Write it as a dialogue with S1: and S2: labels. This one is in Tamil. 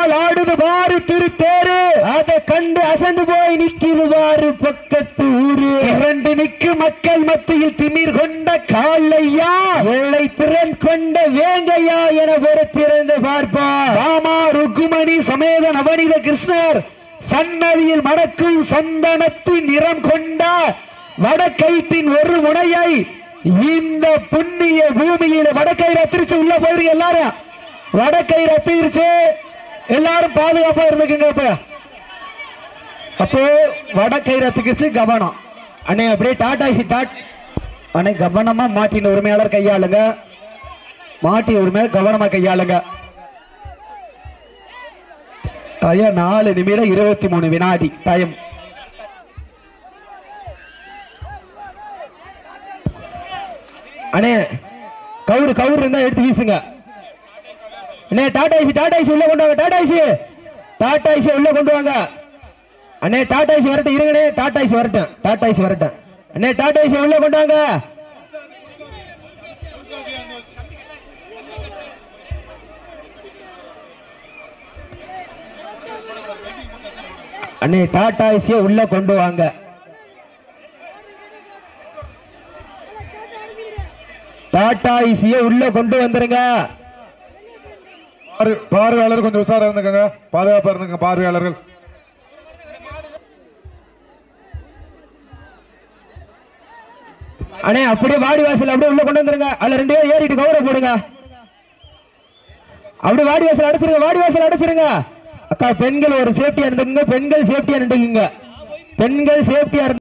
S1: முன்னால் ஆடுது பாரு திருத்தேரு. அதை கண்டு அசந்து போய் நிற்கிடுவாரு பக்கத்து ஊரு. இரண்டு நிற்கு மக்கள் மத்தியில் திமிர் கொண்ட காலையா, வெள்ளை திறன் கொண்ட வேங்கையா என பொறுத்திருந்து பார்ப்பா. ராமா ருக்குமணி சமேத நவநீத கிருஷ்ணர் சன்னதியில் மடக்கும் சந்தனத்தின் நிறம் கொண்ட வடக்கைத்தின் ஒரு முனையை இந்த புண்ணிய பூமியில வடக்கை ரத்திரிச்சு உள்ள போயிருங்க. எல்லாரும் வடக்கை ரத்திரிச்சு எல்லாரும் பாதுகாப்பா இருந்துக்குங்க. அப்போ வடக்கை ரத்திரிச்சு கவனம் அண்ணே. அப்படியே டாடாசி அண்ணே கவனமா மாட்டின உரிமையாளர் கையாளுங்க. மாட்டிய உரிமையாளர் கவனமா கையாளுங்க. 4 நிமிடம் 23 வினாடி டைம். அண்ணே கவுரு இருந்தா எடுத்து வீசுங்க. அண்ணே டாடாசி உள்ள கொண்டு வாங்க. டாடாசி உள்ள கொண்டு வாங்க. அண்ணே டாடாசி வரட்டும். இருங்கண்ணே டாடாசி வரட்டும். அண்ணே டாடாசி உள்ள கொண்டு வாங்க. அண்ணே டாடாசிய உள்ள கொண்டு வாங்க. டாடாசிய உள்ள கொண்டு வந்துருங்க.
S2: பார்வையாளர் கொஞ்சம் உஷாரா இருந்துக்கங்க, பாதுகாப்பா இருந்துங்க பார்வையாளர்கள்.
S1: அண்ணே அப்படியே வாடி வாசல் அப்படியே உள்ள கொண்டு வந்துருங்க. அதுல 2 பேர் ஏறிட்டு கௌரவ போடுங்க. அப்படியே வாடி வாசல் அடைச்சிருங்க. அக்கா பெண்கள் ஒரு சேஃப்டியா இருந்துங்க. பெண்கள் சேஃப்டியா நின்றுங்க.